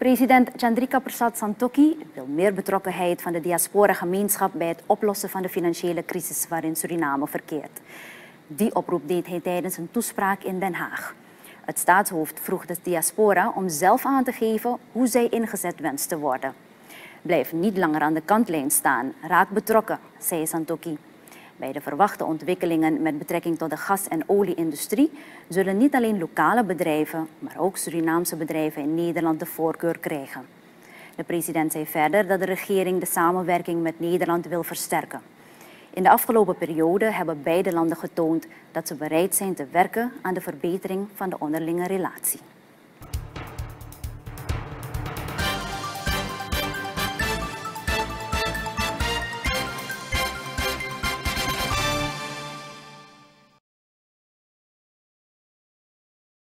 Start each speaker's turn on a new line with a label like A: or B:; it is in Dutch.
A: President Chandrika Prasad Santokhi wil meer betrokkenheid van de diaspora-gemeenschap bij het oplossen van de financiële crisis waarin Suriname verkeert. Die oproep deed hij tijdens een toespraak in Den Haag. Het staatshoofd vroeg de diaspora om zelf aan te geven hoe zij ingezet wenst te worden. Blijf niet langer aan de kantlijn staan, raak betrokken, zei Santokhi. Bij de verwachte ontwikkelingen met betrekking tot de gas- en olieindustrie zullen niet alleen lokale bedrijven, maar ook Surinaamse bedrijven in Nederland de voorkeur krijgen. De president zei verder dat de regering de samenwerking met Nederland wil versterken. In de afgelopen periode hebben beide landen getoond dat ze bereid zijn te werken aan de verbetering van de onderlinge relatie.